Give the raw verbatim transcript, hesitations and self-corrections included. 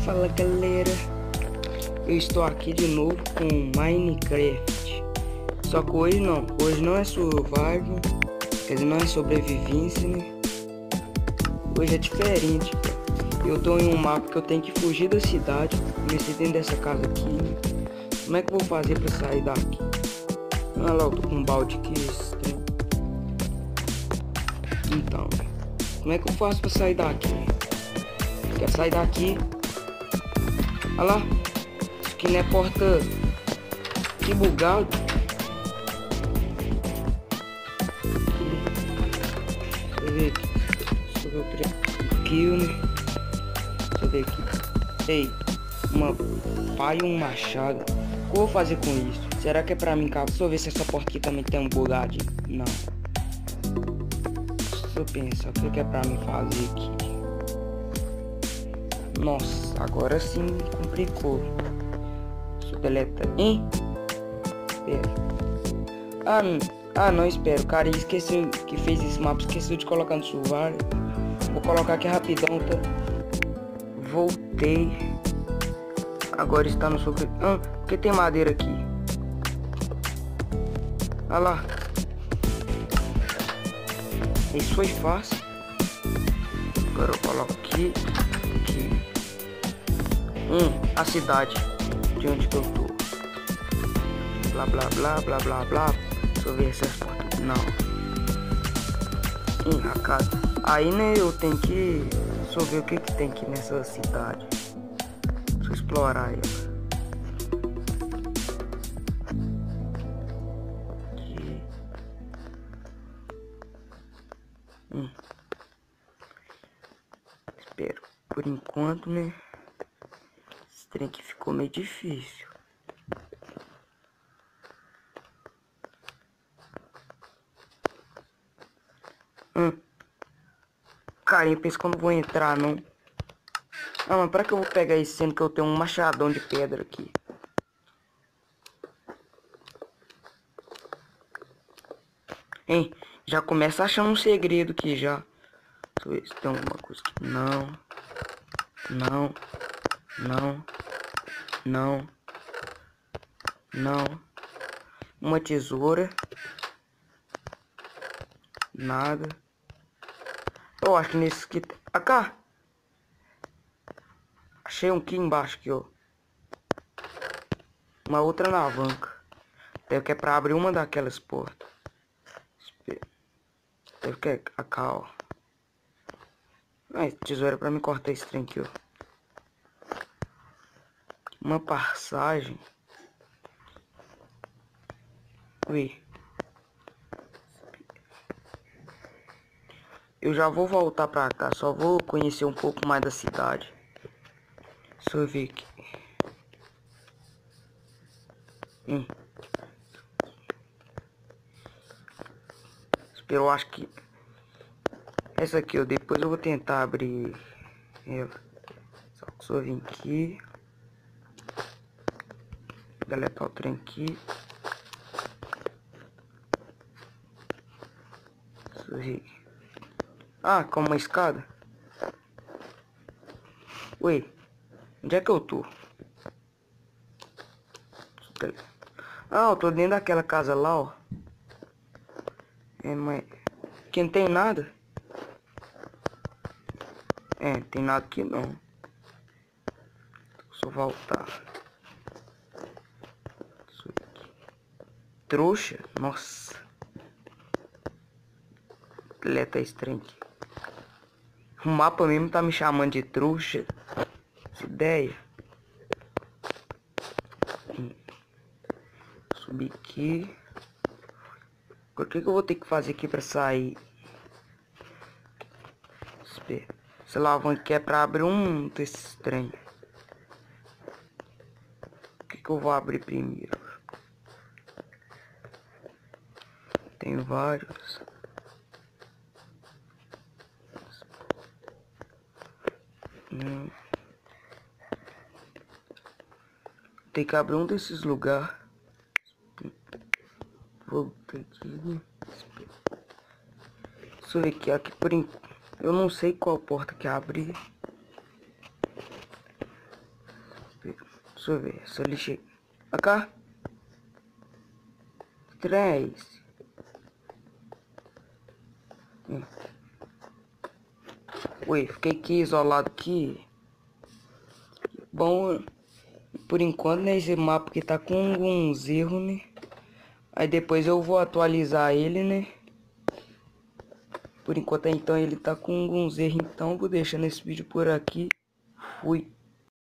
Fala galera, eu estou aqui de novo com Minecraft. Só que hoje não, hoje não é survival, quer dizer, não é sobrevivência, né? Hoje é diferente. Eu tô em um mapa que eu tenho que fugir da cidade. Comecei dentro dessa casa aqui, né? Como é que eu vou fazer pra sair daqui? Olha lá, eu tô com um balde aqui estranho. Então, como é que eu faço pra sair daqui? Quer sair daqui? Olha lá, isso aqui não é porta. Que bugado. Deixa eu ver aqui. Deixa eu ver o trem. Kill, né? Deixa eu ver aqui. Ei, uma pá e um machado. O que eu vou fazer com isso? Será que é pra mim, cara? Deixa eu ver se essa porta aqui também tem um bugadinho. Não. Deixa eu pensar o que é pra mim fazer aqui. Nossa, agora sim complicou. Deixa eu deletar. Hein? Espera. Ah, ah, não, espera. O cara esqueceu que fez esse mapa. Esqueceu de colocar no survival. Vou colocar aqui rapidão, tá? Voltei. Agora está no sobre. Ah, porque tem madeira aqui. Olha lá. Isso foi fácil. Agora eu coloco aqui. Aqui. Hum, a cidade. De onde que eu tô. Blá blá blá blá blá blá. Deixa eu ver essas portas. Não. Hum, a casa. Aí, né, eu tenho que. Deixa eu ver o que que tem aqui nessa cidade. Deixa eu explorar ela. Aqui. Hum. Espero. Por enquanto, né? Esse trem aqui ficou meio difícil. Hum. Carinha, pensa que eu não vou entrar, não. Ah, mas pra que eu vou pegar isso, sendo que eu tenho um machadão de pedra aqui? Hein? Já começa achando um segredo aqui, já. Deixa eu ver se tem alguma coisa aqui. Não. Não. Não. Não. Não. Uma tesoura. Nada. Eu acho que nesse aqui... Ah, cá. Achei um aqui embaixo aqui, ó. Uma outra alavanca. Deve que é pra abrir uma daquelas portas. Deve que é a cá, ó. Ah, tesoura pra me cortar esse trem aqui, ó. Uma passagem. Ui. Eu já vou voltar pra cá. Só vou conhecer um pouco mais da cidade. Deixa eu ver aqui. Hum. Eu acho que essa aqui, ó, depois eu vou tentar abrir ela. Só que só vim aqui. Deletar o trem aqui. Deixa eu ver. Ah, com uma escada. Ui, onde é que eu tô? Ah, eu tô dentro daquela casa lá, ó. É, mas... aqui não tem nada? É, não tem nada aqui não. Só voltar. Trouxa? Nossa. Deleta esse trem aqui. O mapa mesmo tá me chamando de trouxa. Essa ideia. Subir aqui. O que que eu vou ter que fazer aqui pra sair? Espera. Essa alavanca aqui é pra abrir um desses trem. O que que eu vou abrir primeiro? Tenho vários. Hum. Tem que abrir um desses lugares. Vou ter que... Deixa eu ver aqui, aqui por enquanto. Eu não sei qual porta que abre. Deixa eu ver, essa lixa... Cá. Três. Hum. Ui, fiquei aqui isolado aqui. Bom, por enquanto, né, esse mapa que tá com alguns erros, né? Aí depois eu vou atualizar ele, né? Por enquanto, então, ele tá com alguns erros, então vou deixando esse vídeo por aqui. Fui.